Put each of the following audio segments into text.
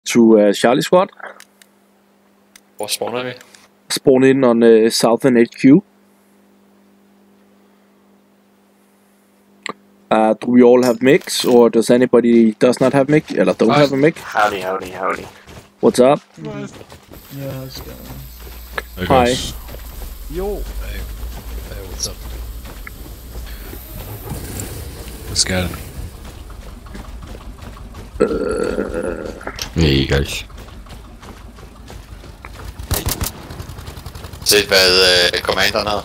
to Charlie Squad. Hvor spawner vi? Spawn in on Southern HQ. Do we all have mics, or does anybody does not have mic? Eller don't have a mic? Howdy. What's up? Yeah, how's it going? Hey, Hi. guys. Yo. Hey, what's up? Let's get it. Hey guys. Set hvad commanderen havde.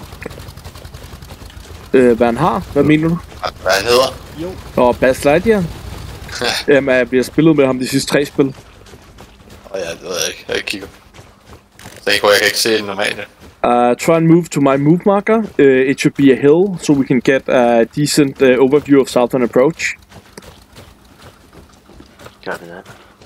Hvad han har? Hvad mener du? Hvad han hedder? Jo. Og Bas Lightyear? Jamen, jeg bliver spillet med ham de sidste 3 spil. Ja, det ved jeg ikke. Jeg kigger. Så jeg kan ikke se det normalt. Try and move to my move marker. It should be a hill, so we can get a decent overview of Southern Approach. Copy that.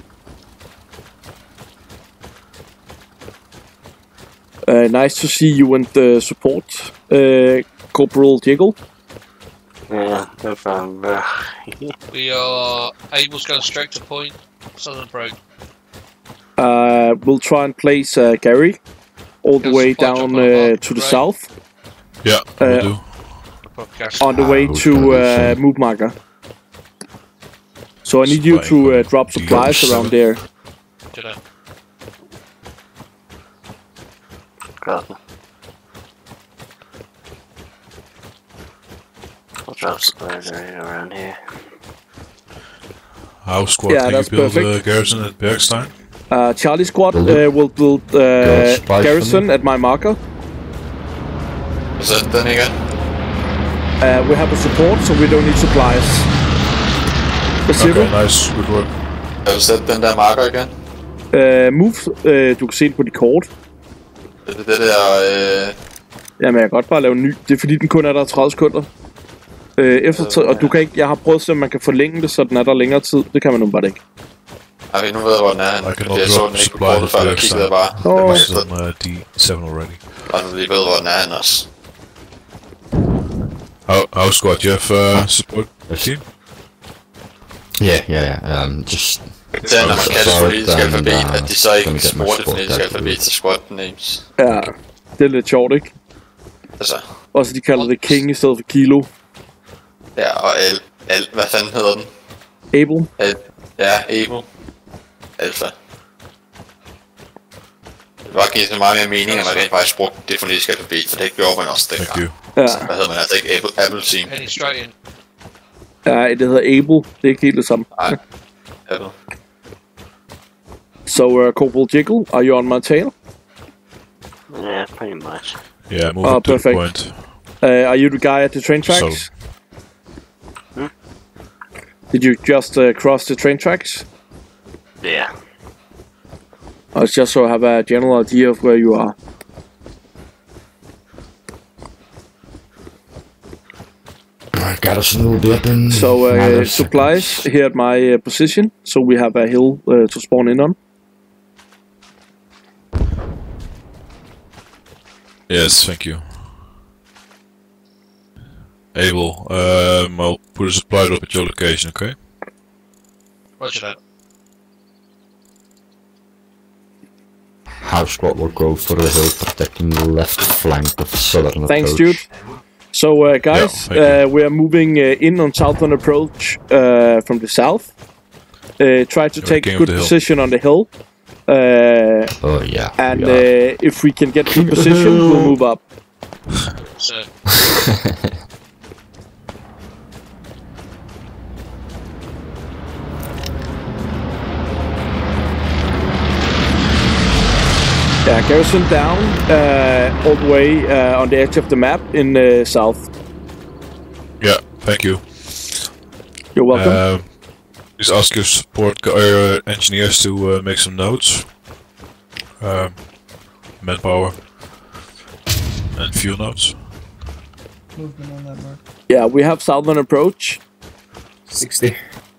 Nice to see you and support, Corporal Jiggle. Yeah, no problem, bro. We are able to go straight to point. Southern approach. We'll try and place Gary all the way down to the south. Yeah, we'll do. On the way to move marker. So I need you to drop supplies around there. Copy. I'll drop supplies right around here. House squad, Yeah, can that's you build perfect. a garrison at Bergstein? Charlie Squad will build garrison at my marker. Så den igen. We have a support, so we don't need supplies. Okay, nice, good work. Jeg vil sætte den der marker igen. Move, du kan se det på de kort. Det der... Jamen, jeg kan godt bare lave en ny. Det er fordi, den kun er der 30 sekunder. Og du kan ikke... Jeg har prøvet at se, om man kan forlænge det, så den er der længere tid. Det kan man nu bare ikke. Okay, nu ved jeg, hvor den er. Jeg så den ikke på kortet før, jeg kiggede bare. D7 already. Og nu lige ved, hvor den er han også. House squad, do you have support team? Yeah. Just. Det er, når man kalder det politisk alfabet, at de så ikke bruger det fonetisk alfabet til squad names. Ja, det er lidt sjovt, ikke? Altså. Også de kalder det King i stedet for Kilo. Ja, og hvad fanden hedder den? Able. Ja, Able. Alpha. Det var givet så meget mere mening, at man rent faktisk brugte det fonetiske alfabet, for det gjorde man også dengang. Ja. Så, hvad hedder man altså ikke? Apple Team. Heading straight in. Ja, det hedder Able. Det er ikke helt det samme. Nej. Apple. So, Corporal Jiggle, are you on my tail? Yeah, pretty much. Yeah, move up to the point. Are you the guy at the train tracks? Did you just cross the train tracks? Yeah. I was just so I have a general idea of where you are. Got us a new weapon. So supplies here at my position, so we have a hill to spawn in on. Yes, thank you. Able, I'll put a supply drop at your location, okay? Roger that. House squad will go for the hill, protecting the left flank of southern Thanks, approach. dude. So, guys, we are moving in on southern approach from the south. Try to take a good position on the hill. Oh yeah. And if we can get good position, we'll move up. So. Yeah, garrison down all the way on the edge of the map in south. Yeah, thank you. You're welcome. Please ask your support engineers to make some notes. Manpower and fuel notes. Movement on that mark. Yeah, we have southern approach. 60.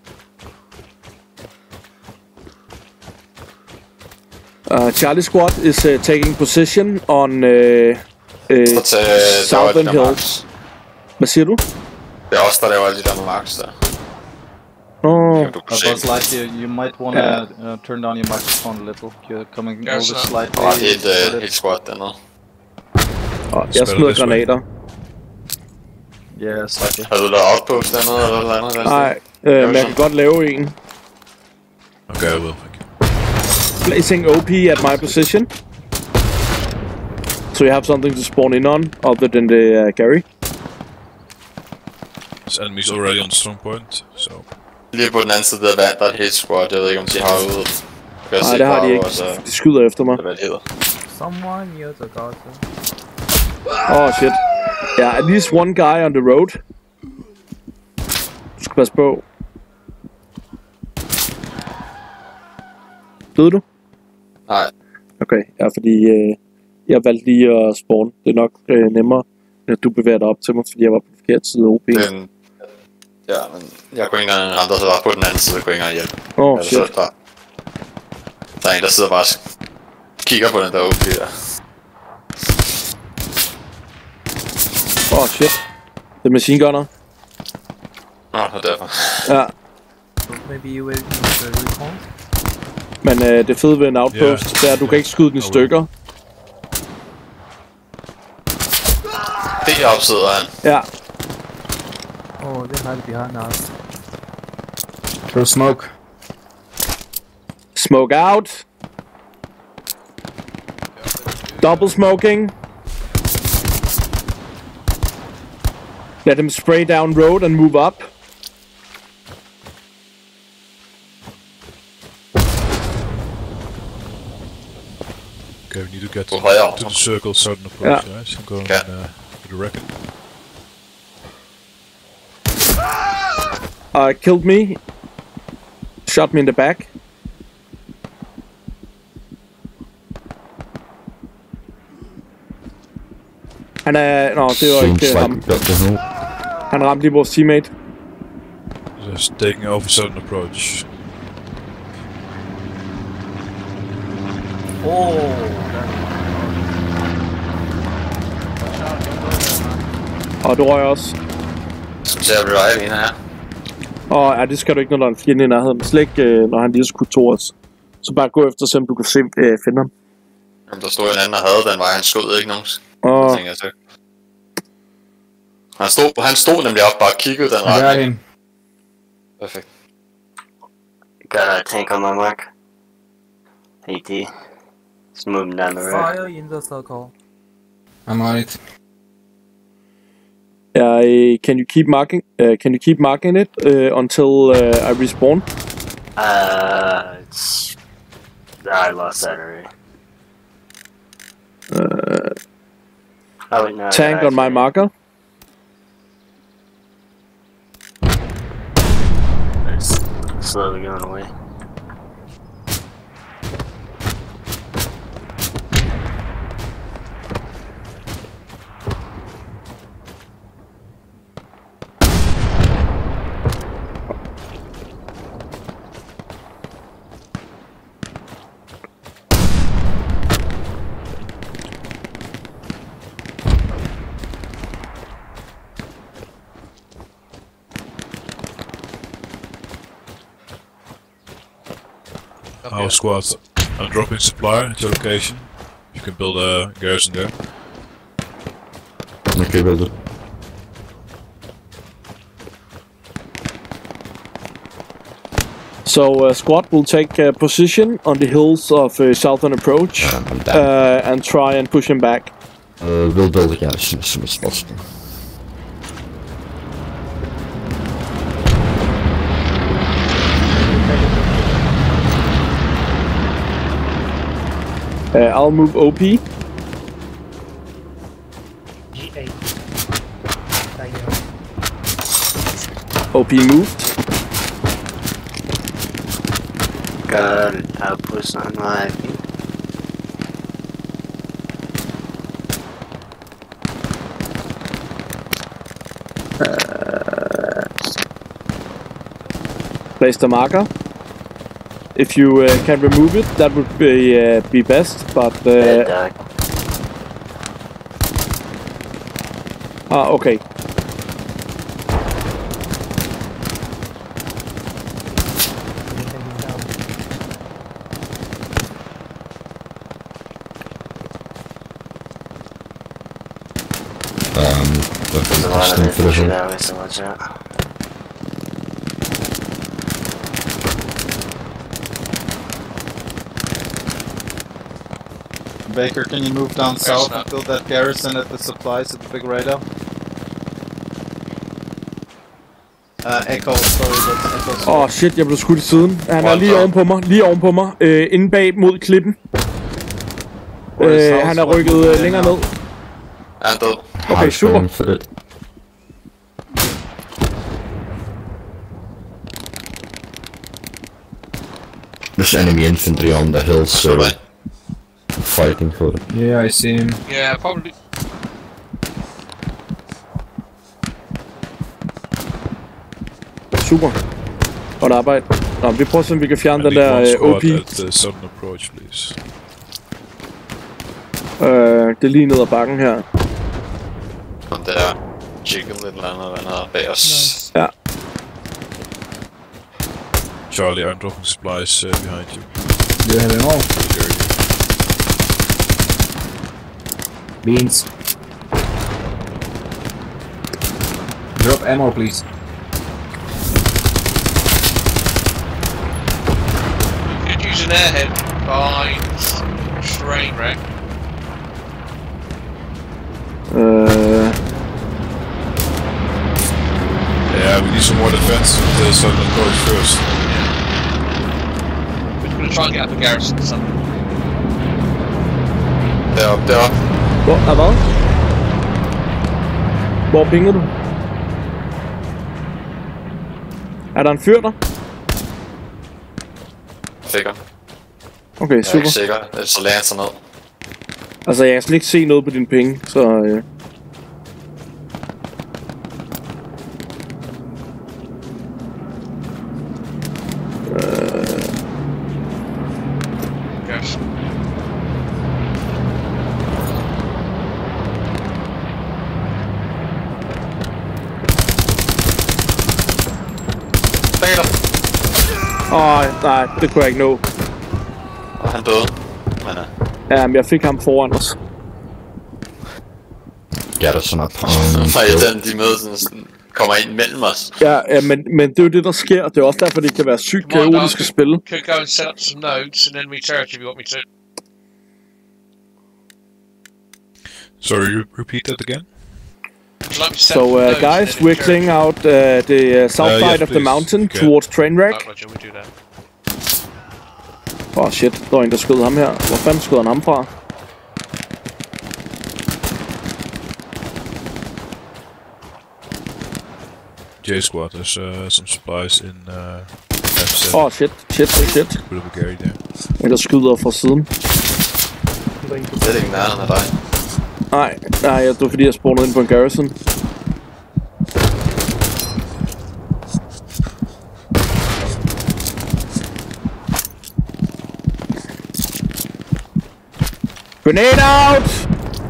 Charlie Squad is taking position on southern hills. Hvad siger du? Det er også der laver alle de der marks der. Oh. But slightly, you might wanna turn down your microphone a little. You're coming over slightly. Helt squat dernede. Jeg smider granater. Ja, slightly. Har du lavet outpost dernede eller noget andet? Nej, men jeg kan godt lave en. Okay, I will. Thank you. Placing OP at my position. So you have something to spawn in on, other than the Gary. This enemy's already on the strong point, so... Lige på den anden side af vand, der er et hit squad. Jeg ved ikke om de har ude. Nej, det har de ikke. De skyder efter mig. Hvad det hedder. Someone near the garden. Oh shit. Yeah, at least one guy on the road. Du skal passe på. Døde du? Nej. Okay, ja, fordi jeg valgte lige at spawn. Det er nok nemmere, at du bevæger dig op til mig, fordi jeg var på den forkerte side af OP. Ja, men jeg kunne ikke engang ham, der så var på den anden side, kunne ikke engang hjælpe. Oh shit. Der er en, der sidder bare og kigger på den der OP der. Oh shit. Det er machine gunner. Nå, det er derfor. Ja. Maybe you will use the recon. Men det fede ved en outpost, det er, at du kan ikke skyde den i stykker. Det er opsidder han. Ja. Oh, they hide behind us. Throw smoke. Smoke out. Double smoking. Let him spray down road and move up. Okay, we need to get to the circle, certain approach, guys. I'm going with the record. Killed me. Shot me in the back. Han er... Nå, det var ikke ham. Han ramte lige vores teammate. Just taking over certain approach. Og du røg også. Skal vi se at revive en her? Ja, det skal du ikke, når der er en fjende i nærheden. Slet ikke, når han lige skulle to os. Så bare gå efter, så du kan finde ham. Jamen, der stod en anden, der havde den vej. Han skød ikke nogen. Han stod nemlig op bare og kiggede den retning. Perfekt. Got a tank on my mark. AT. Just moving down the road. Fire in the circle. I'm on it. Can you keep marking? Can you keep marking it until I respawn? I lost that already. No, tank on my marker. It's slowly going away. Our squad, I'm dropping supply at your location. You can build a garrison there. Okay, build it. So squad will take position on the hills of southern approach and try and push him back. We'll build a garrison as soon as possible. I'll move OP. G8. OP moved. Got an outpost on my feet. Place the marker. If you can remove it, that would be best, but... okay. There's a lot of infantry that way, so watch out. Baker, can you move down south and build that garrison at the supplies at the big radar? Echo, sorry, that's Echo. Shit, jeg blev skudt i siden. Han er lige oven på mig, inde bag mod klippen. Han er rykket længere ned. Er han død? Okay, super. There's enemy infantry on the hill, so fighting for it. Yeah, I see him. Yeah, probably. Super. Godt arbejde. Nå, vi prøver at se, om vi kan fjerne den der OP. Approach, please. Det er lige ned ad bakken her. Og der er chicken eller andet bag os. Ja. Charlie, I'm dropping supplies behind you. You have them all. Beans. Drop ammo, please. You could use an airhead by train wreck. Yeah, we need some more defense with the southern approach first. We're gonna try and get up a garrison or something. Deroppe. Hvad? Hvor pinger du? Er der en fyr der? Sikker. Okay, super. Jeg er ikke sikker, så lader han sig ned. Altså, jeg kan slet ikke se noget på dine penge, så... Yes. Bag dig! Nej, det kunne jeg ikke nå. Og han døde. Ja, men jeg fik ham foran os. Garrison up. De møder sådan, kommer ind mellem os. Ja, men det er jo det, der sker. Det er også derfor, det kan være sygt kaotisk at spille. Could go and set up some nodes and enemy territory if you want me to. Sorry, repeat that again? So, guys, we're clearing out the south side of the mountain towards train wreck. Roger, we do that. Shit, der er en, der skød ham her. Hvor fanden skød han ham fra? J-squad, there's some supplies in F7. Shit. Bit of a Gary there. En, der skyder fra siden. Det er ikke nærheden af dig. Nej, det var fordi, jeg spawnede ind på en garrison. Grenade out!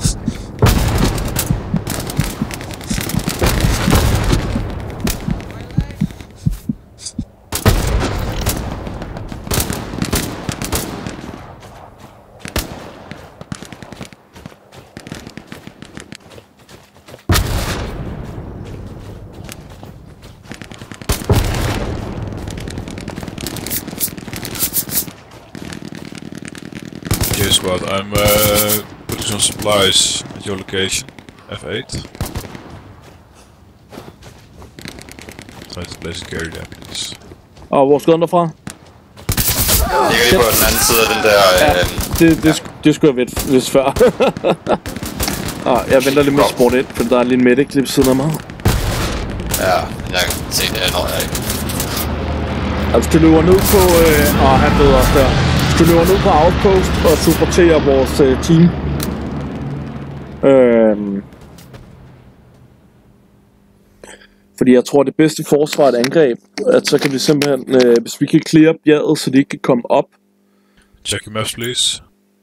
Squad, I'm putting some supplies at your location, F8. Try to place a carry there, please. Og hvor skød han derfra? Jeg kan lige på den anden side af den der... Det skulle jeg vist før. Jeg venter lidt med at sporte ind, for der er lige en medic lige ved siden af mig. Ja, jeg kan se det, når jeg ikke. Altså, du løber ned på... han ved også der. Du løber ned på outpost og supporterer vores team. Fordi jeg tror, det bedste forsvar er et angreb. At så kan vi simpelthen, hvis vi kan clear bjerget, så de ikke kan komme op. Check your maps, please.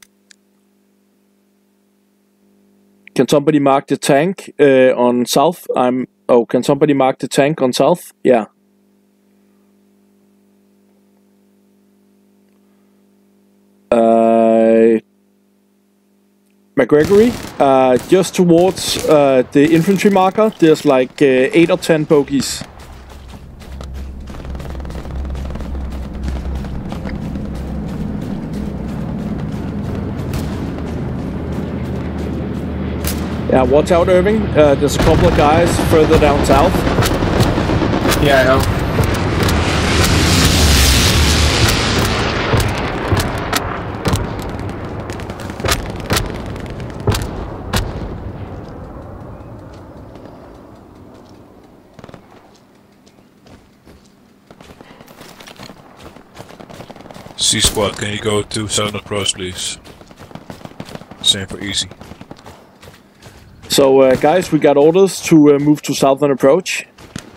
Can somebody mark the tank on south? Can somebody mark the tank on south? Yeah. McGregory. Just towards the infantry marker, there's like 8 or 10 bogies. Yeah, watch out, Irving. There's a couple of guys further down south. Yeah, I know. C squad, can you go to southern approach, please? Same for easy. So, guys, we got orders to move to southern approach.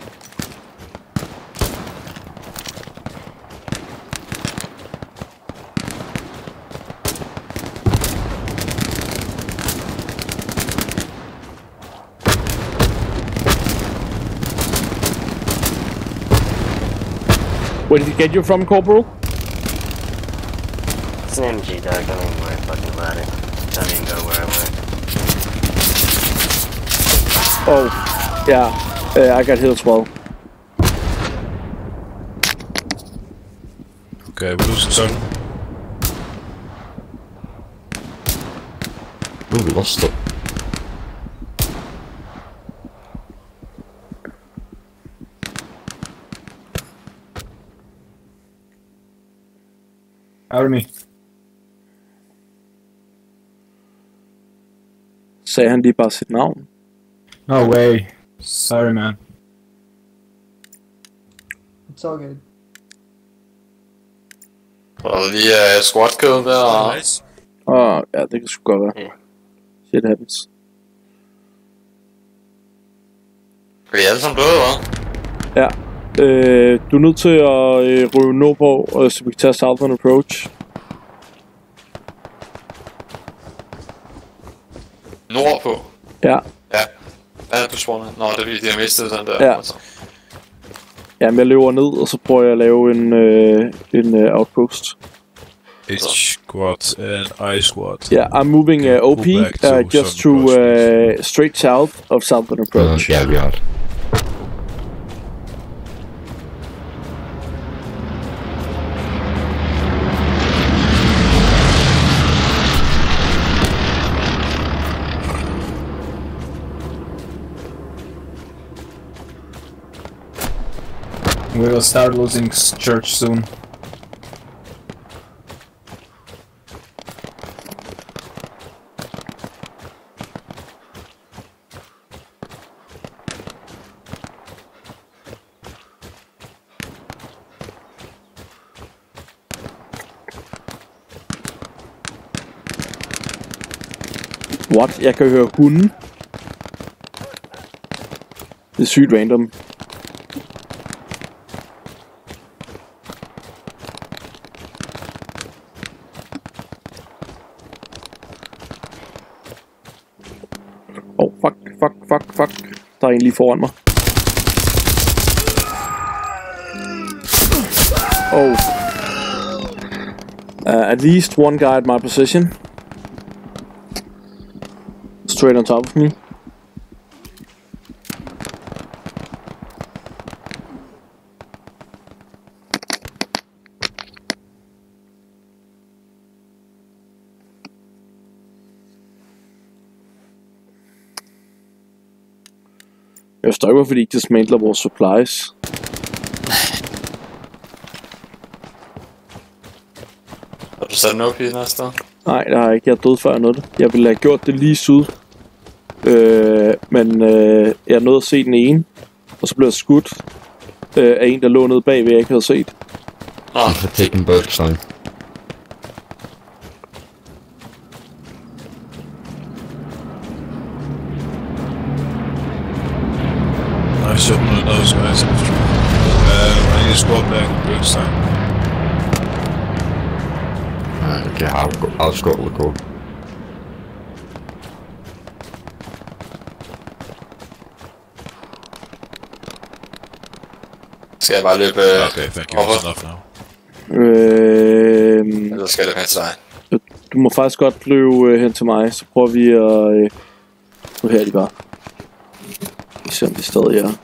Where did you get you from, Corporal? It's an MG, dog. I don't even worry fucking about it. Don't even go where I went. Oh, yeah. I got hit as well. Okay, we're losing zone. Oh, we lost it. Out of me. Sagde han lige bare sit navn? No way. Sorry, man. It's all good. Og lige squat-kæden der, og... Ja, det kan sgu godt være. Yeah. Shit happens. Er I alle sammen døde, hva'? Ja. Du er nødt til at ryge nordpå, så vi kan tage Southern Approach. Nordpå? Ja. Ja. Ja, du spawner. Nå, det er fordi, de har mistet den der. Ja. Jamen, jeg løber ned, og så prøver jeg at lave en outpost. H squad and I squad. Yeah, I'm moving OP just to straight south of Southern Approach. Yeah, we are. We will start losing church soon. What? Jeg kan høre hunden. Det er sygt random. Oh, fuck. Der er en lige foran mig. Oh. At least one guy at my position. Straight on top of me. Jeg forstår ikke, hvorfor de ikke dismantler vores supplies. Har du sat den op i næste sted? Nej, det har jeg ikke. Jeg er død før jeg nåede det. Jeg ville have gjort det lige syd. Men jeg nåede at se den ene. Og så blev jeg skudt af en, der lå nede bagved, jeg ikke havde set. Ah, for taking both time. I shot one of those guys in the street. I need to squad back this time. Okay, I'll squat the call. Skal jeg bare løbe... Okay, thank you. That's enough now. Eller skal jeg løbe hen til dig? Du må faktisk godt flyve hen til mig, så prøver vi at... Nu her er de bare. Vi ser om de stadig er.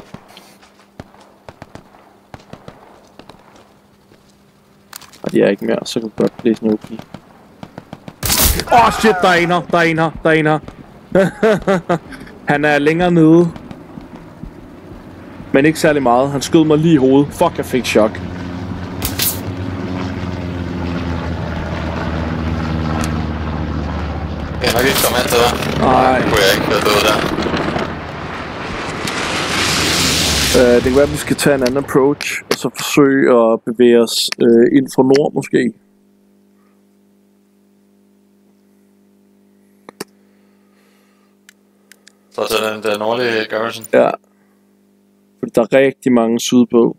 Og de er ikke mere, så kan vi godt blive sådan okay. Shit, der er en her. Han er længere nede. Men ikke særlig meget. Han skød mig lige i hovedet. Fuck, jeg fik chok. Jeg kan nok ikke komme hen til dig. Nej. Det kunne jeg ikke have død der. Det kan være, at vi skal tage en anden approach, og så forsøge at bevæge os ind fra nord, måske. Så til den nordlige garrison? Ja. Fordi der er rigtig mange sydpå.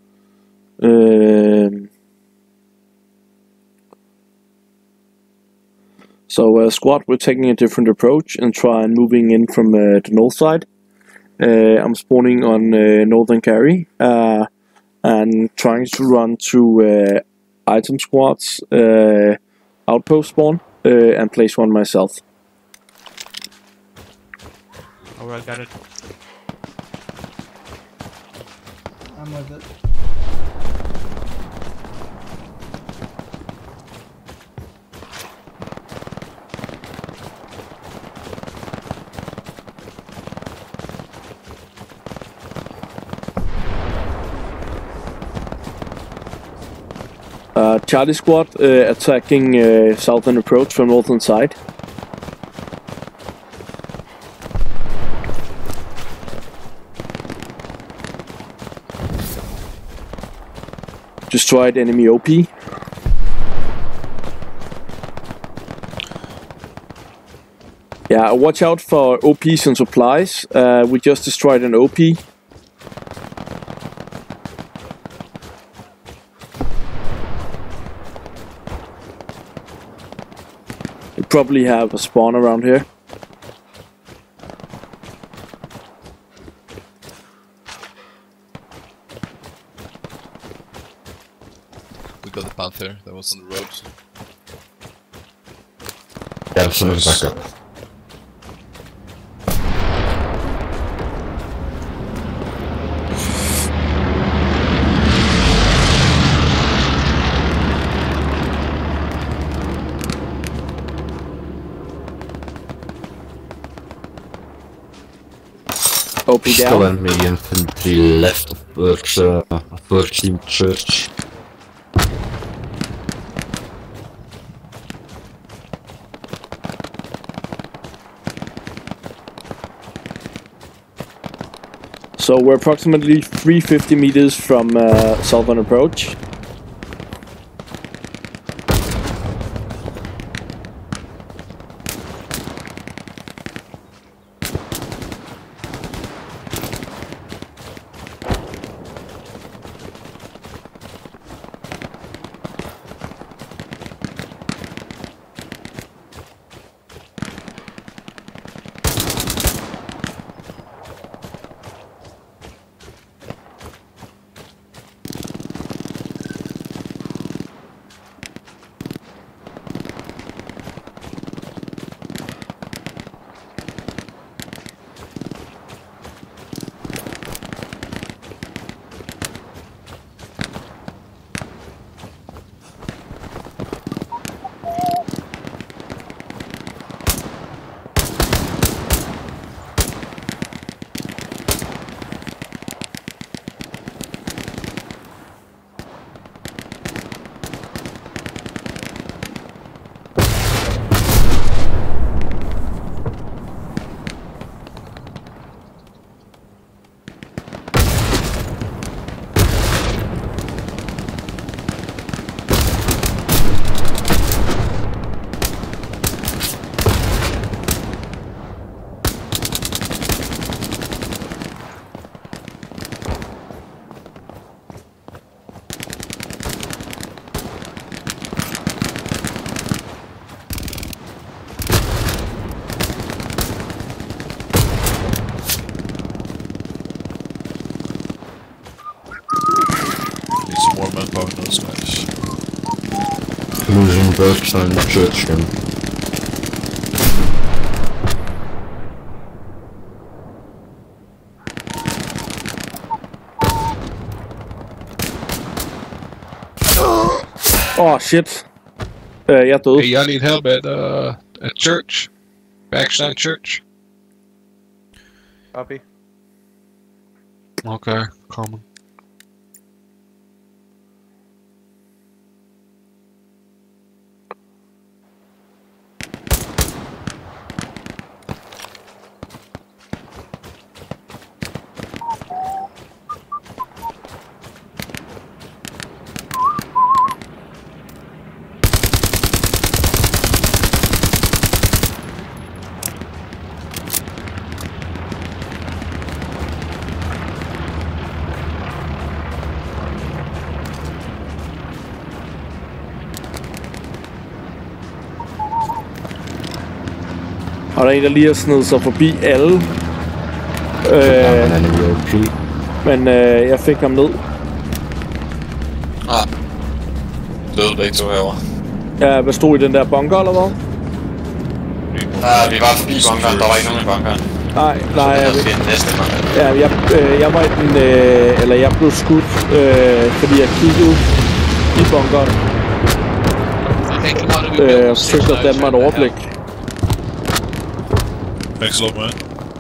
So squad, we're taking a different approach and try and moving in from the north side. I'm spawning on northern carry and trying to run to item squads outpost spawn and place one myself. Alright, got it. I'm with it. Charlie squad attacking southern approach from northern side. Destroyed enemy OP. Yeah, watch out for OPs and supplies. We just destroyed an OP. We probably have a spawn around here. We got the panther that was on the road. Yeah, someone's back up. OP down. Still enemy infantry left of Virgin Church. So we're approximately 350 meters from southern approach. Losing from Bergstein Church again. Oh shit. Jeg er død. Hey, I need help at church. Backside church. Copy. Okay, coming. Og der er en, der lige har snedet sig forbi alle. Men jeg fik ham ned. Ah. Døde begge to herovre. Ja, hvad stod i den der bunker, eller hvad? Vi var forbi bunkeren, der var ikke nogen i bunkeren. Nej, jeg var i den, eller jeg blev skudt, fordi jeg kiggede i bunkeren. Jeg forsøgte at danne mig et overblik. Excellent, man.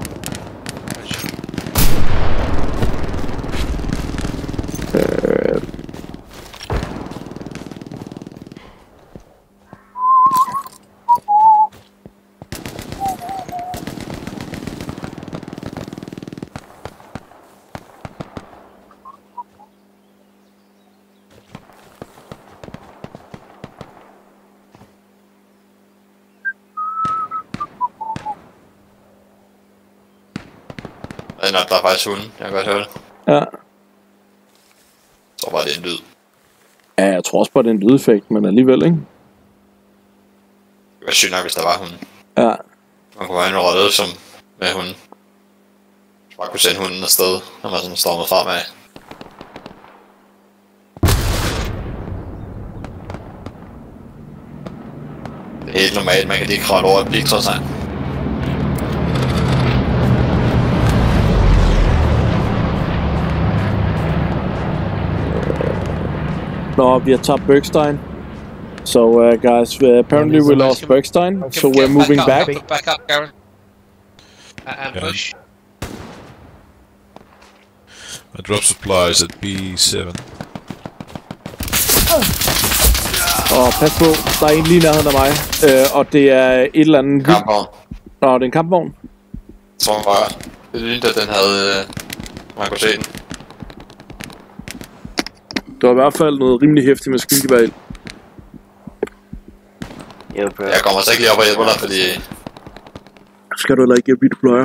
Der er faktisk hunden, jeg kan godt høre det. Ja. Så var det en lyd. Ja, jeg tror også bare, det er en lydeffekt, men alligevel, ikke? Det var sygt nok, hvis der var hunden. Ja. Man kunne have en rolle som med hunden. Så bare kunne sende hunden afsted, når man sådan stormede fremad. Det er helt normalt, man kan lige kravle over et blik, trods alt. No, we have top Bergstein. So, guys, apparently we lost Bergstein, so we're moving back. Back up, Garen. And push. I drop supplies at B7. Og pas på, der er en lige i nærheden af mig, og det er et eller andet... Kampvogn. Nå, det er en kampvogn. Jeg tror bare, det lignede, at den havde... man kunne se den. Det var i hvert fald noget rimelig hæftigt med skydegevær. Jeg kommer så ikke lige op og hjælper dig, fordi... Skal du heller ikke hjælpe, du plejer?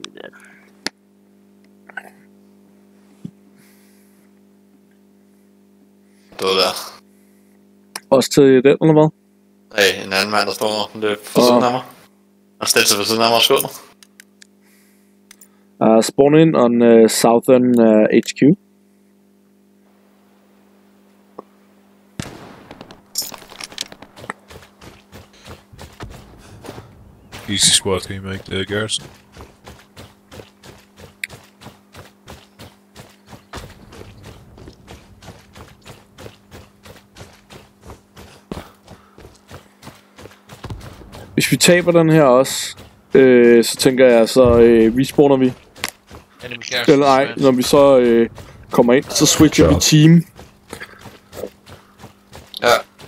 Du der. Også til den, eller hvad? Nej, en anden mand, der står lidt for siden af mig. Han stillede sig for siden af mig og skød. Spawn in on Southern HQ. Easy squad, can you make the garrison? Hvis vi taber den her også, så tænker jeg, så respawner vi. Eller ej, når vi så kommer ind, så switcher vi team. Ja.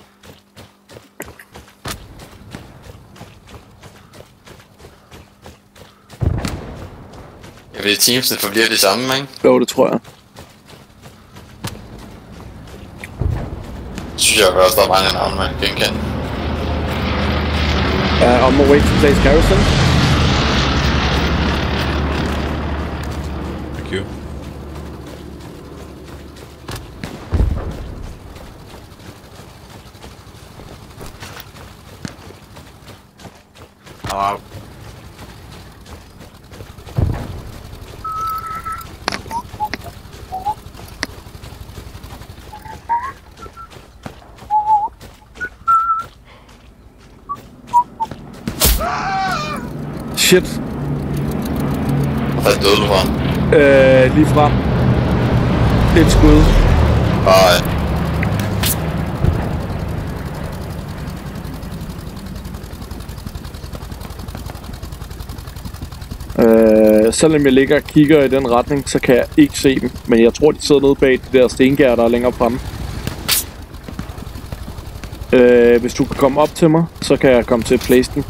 Jeg ved, teamsene forbliver det samme, ikke? Jo, det tror jeg. Synes jeg også, der er mange navne, man kan genkende. On my way to place garrison. Thank you. Shit. Hvad døde du fra? Lige frem. Et skud. Nej. Selvom jeg ligger og kigger i den retning, så kan jeg ikke se dem. Men jeg tror, de sidder nede bag de der stengær, der er længere fremme. Hvis du kan komme op til mig, så kan jeg komme til at place den.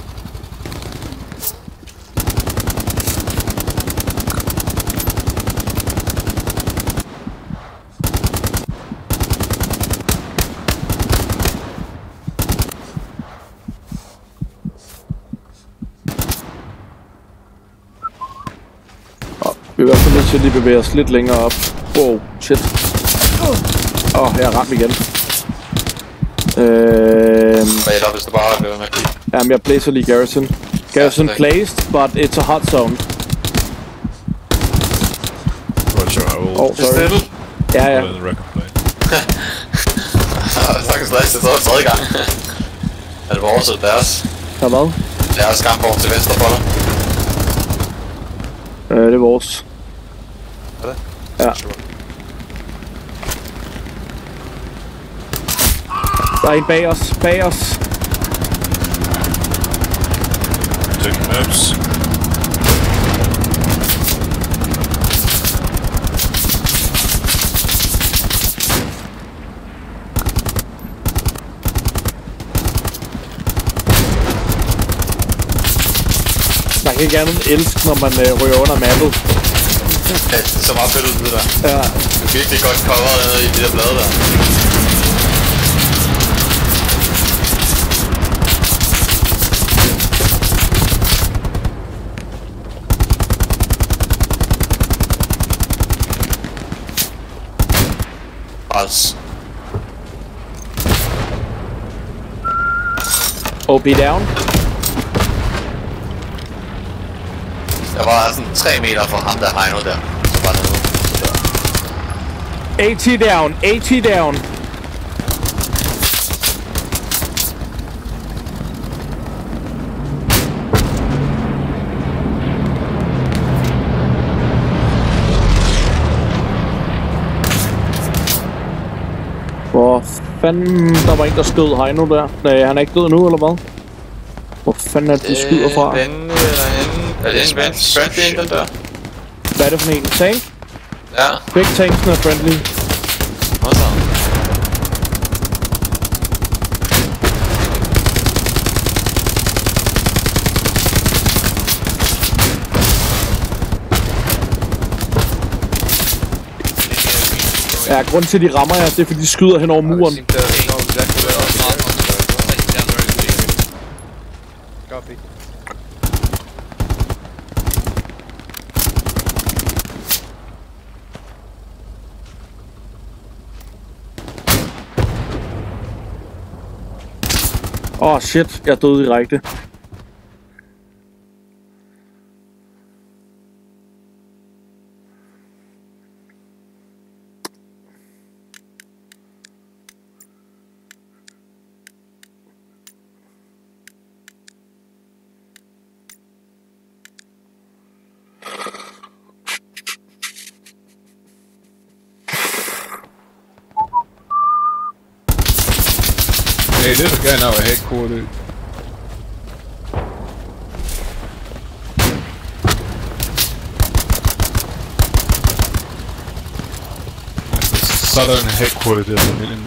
Vi er i hvert fald nødt til at lige bevæge os lidt længere op. Wow, shit. Jeg er ramt igen. Hvad er hvis du bare bliver med at kigge? Jamen, jeg placer lige Garrison. Garrison placed, but it's a hot zone. Roger, I will... sorry. Ja. Put in the record plate. Stakkels Lasse, det er tredje gang. Er det vores eller deres? Ja, hvad? Deres kampvogn til venstre for dig. Det er vores. Er det? Ja. Der er en bag os. Taking maps. Man kan ikke andet elske, når man ryger under mappet. Ja, det er så meget fedt ud, det der. Ja. Det er virkelig godt coveret nede i de der blade der. Pals. OP down. Jeg var sådan 3 meter fra ham der Heino der. Så var nede. AT down. Hvor fanden, der var en der skød Heino der. Nej, han er ikke død nu, eller hvad? Hvor fanden er det, de skyder fra? Er det en friendly den der? Hvad er det for en? Tank? Ja. Begge tanksene er friendly. Hvad så? Ja, grunden til, at de rammer jer, det er, fordi de skyder hen over muren. Shit, jeg døde direkte. Hey, there's a guy now at headquarters. Southern headquarters there's a minute.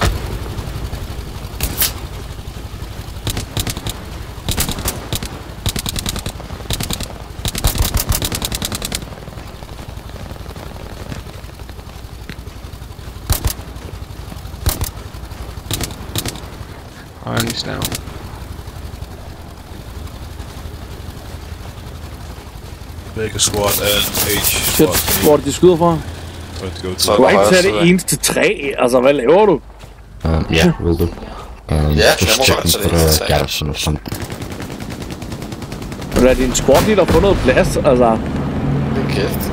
He's down. Baker squad and H Shit, squad. hvor er det, de skyder fra? Du har ikke taget det eneste træ, altså hvad laver du? Yeah, will do. Just checking for the garrison or something. Men er din squad lige der på noget plads, altså? Det er kæft.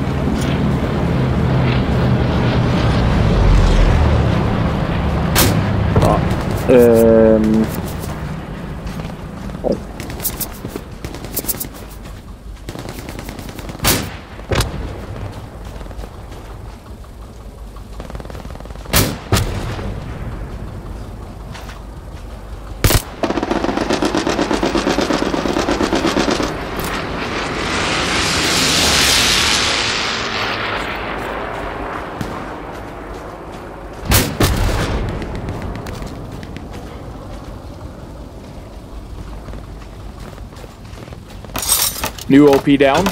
New OP down.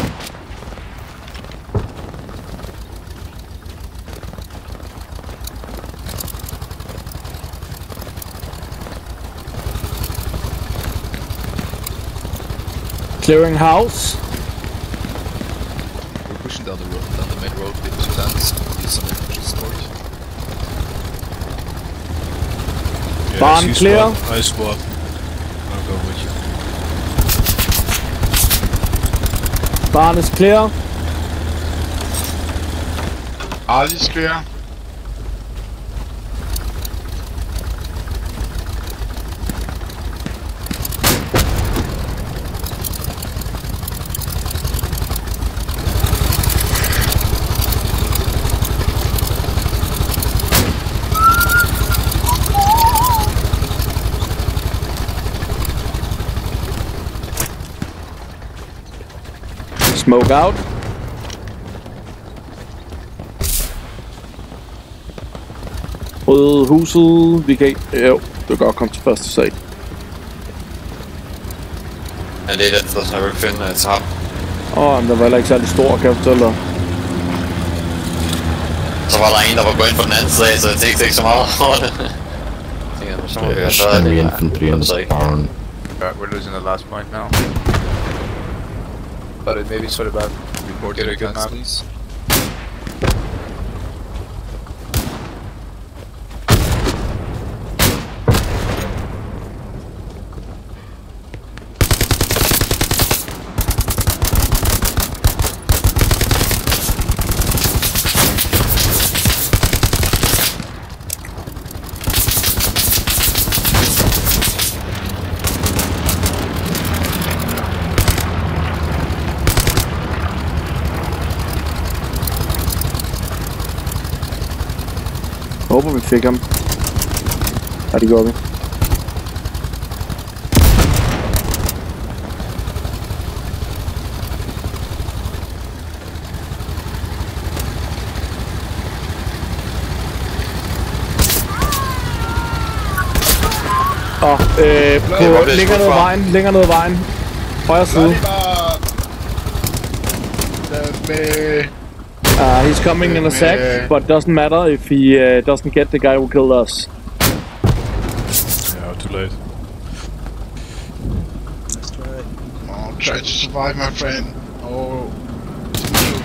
Clearing house. We're pushing down the road, down the main road with two tanks. Need some infantry support. Yeah, Barn clear. High squad. I'll go with you. Barn is clear. All is clear. Smoke out. Røde huset, vi kan ikke... Jo, det kan godt komme til første sag. Ja, det er det, så jeg vil finde et trap. Men der var heller ikke særlig stor, kan jeg fortælle dig. Så var der en, der var gået ind på den anden side, så jeg tænkte ikke så meget over det. Så må vi have taget det. Infantry on the barn. We're losing the last point now. But it maybe sort of about report Get to a the good gun, map. please. Jeg håber, vi fik ham. Ja, det gjorde vi. Længere ned ad vejen. Højre side. He's coming in a sec, but doesn't matter if he doesn't get the guy who killed us. Yeah, too late. Oh, try to survive, my friend. Oh,